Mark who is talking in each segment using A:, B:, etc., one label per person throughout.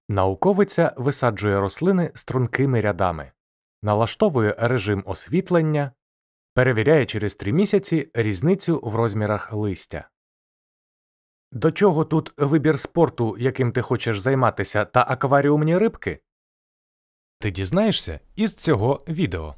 A: Науковиця висаджує рослини стрункими рядами, налаштовує режим освітлення, перевіряє через 3 місяці різницю в розмірах листя. До чого тут вибір спорту, яким ти хочеш займатися, та акваріумні рибки? Ти дізнаєшся із цього відео.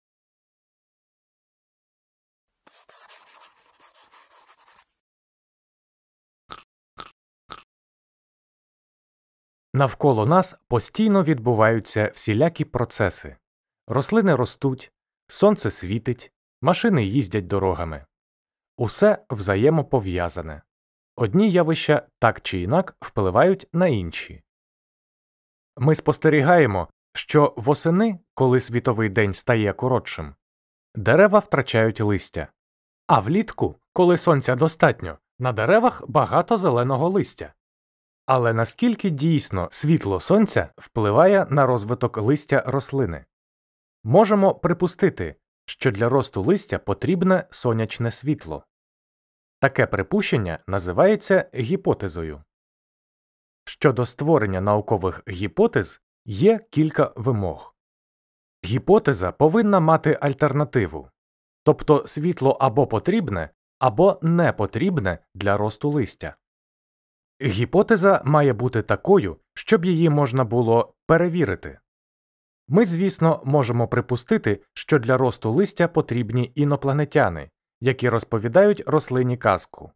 A: Навколо нас постійно відбуваються всілякі процеси. Рослини ростуть, сонце світить, машини їздять дорогами. Усе взаємопов'язане. Одні явища так чи інак впливають на інші. Ми спостерігаємо, що восени, коли світовий день стає коротшим, дерева втрачають листя, а влітку, коли сонця достатньо, на деревах багато зеленого листя. Але наскільки дійсно світло сонця впливає на розвиток листя рослини? Можемо припустити, що для росту листя потрібне сонячне світло. Таке припущення називається гіпотезою. Щодо створення наукових гіпотез є кілька вимог. Гіпотеза повинна мати альтернативу, тобто світло або потрібне, або не потрібне для росту листя. Гіпотеза має бути такою, щоб її можна було перевірити. Ми, звісно, можемо припустити, що для росту листя потрібні інопланетяни, які розповідають рослині казку.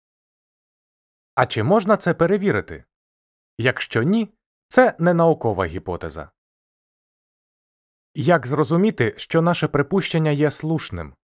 A: А чи можна це перевірити? Якщо ні, це не наукова гіпотеза. Як зрозуміти, що наше припущення є слушним?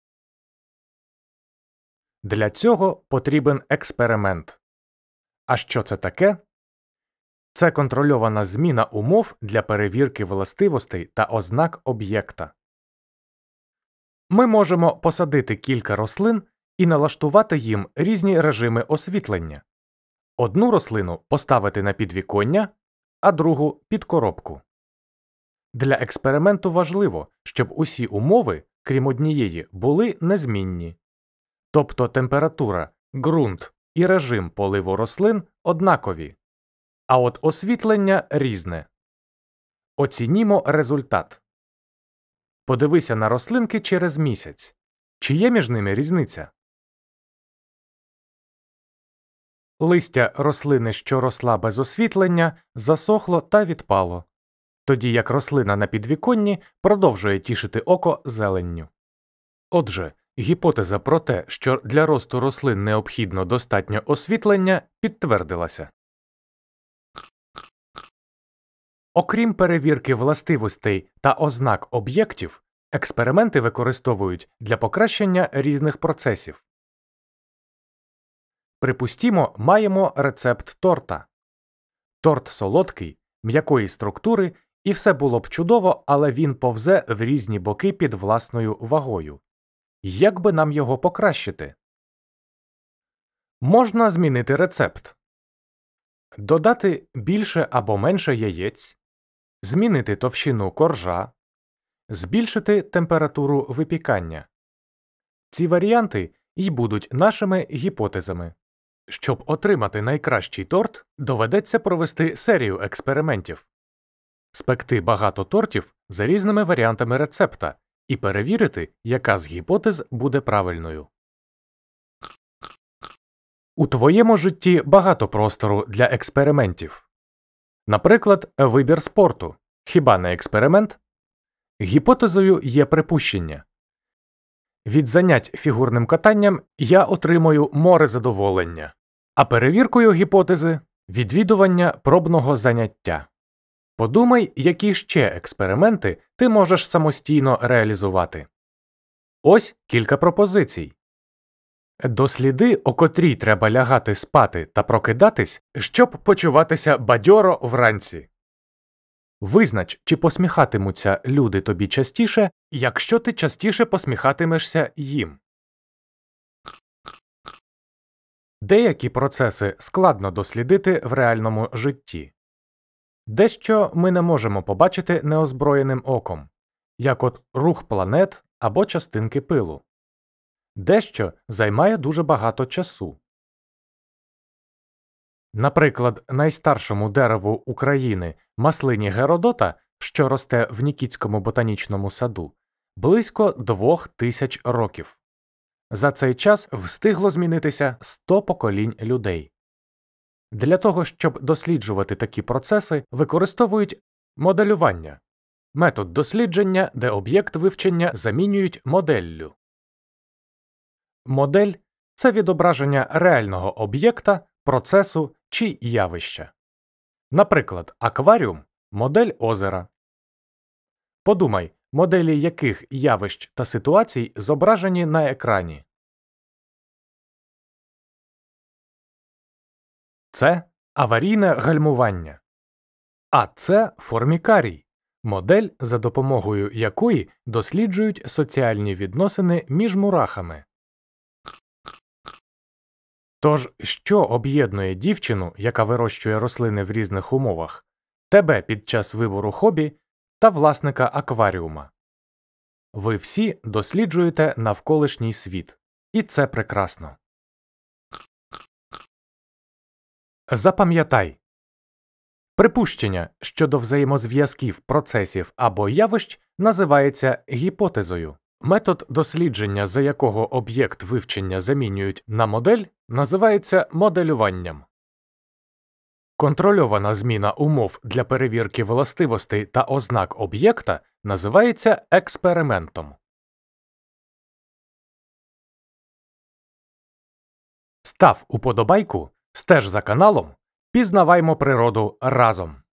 A: Для цього потрібен експеримент. А що це таке? Це контрольована зміна умов для перевірки властивостей та ознак об'єкта. Ми можемо посадити кілька рослин і налаштувати їм різні режими освітлення. Одну рослину поставити на підвіконня, а другу – під коробку. Для експерименту важливо, щоб усі умови, крім однієї, були незмінні. Тобто температура, ґрунт і режим поливу рослин однакові, а от освітлення різне. Оцінімо результат. Подивися на рослинки через місяць. Чи є між ними різниця? Листя рослини, що росла без освітлення, засохло та відпало, тоді як рослина на підвіконні продовжує тішити око зеленню. Отже, гіпотеза про те, що для росту рослин необхідно достатньо освітлення, підтвердилася. Окрім перевірки властивостей та ознак об'єктів, експерименти використовують для покращення різних процесів. Припустімо, маємо рецепт торта. Торт солодкий, м'якої структури, і все було б чудово, але він повзе в різні боки під власною вагою. Як би нам його покращити? Можна змінити рецепт. Додати більше або менше яєць, змінити товщину коржа, збільшити температуру випікання. Ці варіанти й будуть нашими гіпотезами. Щоб отримати найкращий торт, доведеться провести серію експериментів. Спекти багато тортів за різними варіантами рецепта і перевірити, яка з гіпотез буде правильною. У твоєму житті багато простору для експериментів. Наприклад, вибір спорту. Хіба не експеримент? Гіпотезою є припущення. Від занять фігурним катанням я отримую море задоволення, а перевіркою гіпотези – відвідування пробного заняття. Подумай, які ще експерименти ти можеш самостійно реалізувати. Ось кілька пропозицій. Досліди, о котрій треба лягати спати та прокидатись, щоб почуватися бадьоро вранці. Визнач, чи посміхатимуться люди тобі частіше, якщо ти частіше посміхатимешся їм. Деякі процеси складно дослідити в реальному житті. Дещо ми не можемо побачити неозброєним оком, як от рух планет або частинки пилу. Дещо займає дуже багато часу. Наприклад, найстаршому дереву України маслині Геродота, що росте в Нікітському ботанічному саду, близько 2000 років. За цей час встигло змінитися 100 поколінь людей. Для того, щоб досліджувати такі процеси, використовують моделювання – метод дослідження, де об'єкт вивчення замінюють моделлю. Модель – це відображення реального об'єкта, процесу чи явища. Наприклад, акваріум – модель озера. Подумай, моделі яких явищ та ситуацій зображені на екрані. Це аварійне гальмування. А це формікарій – модель, за допомогою якої досліджують соціальні відносини між мурахами. Тож, що об'єднує дівчину, яка вирощує рослини в різних умовах, тебе під час вибору хобі та власника акваріума? Ви всі досліджуєте навколишній світ. І це прекрасно. Запам'ятай. Припущення щодо взаємозв'язків процесів або явищ називається гіпотезою. Метод дослідження, за якого об'єкт вивчення замінюють на модель, називається моделюванням. Контрольована зміна умов для перевірки властивостей та ознак об'єкта називається експериментом. Став уподобайку, стеж за каналом, пізнаваймо природу разом!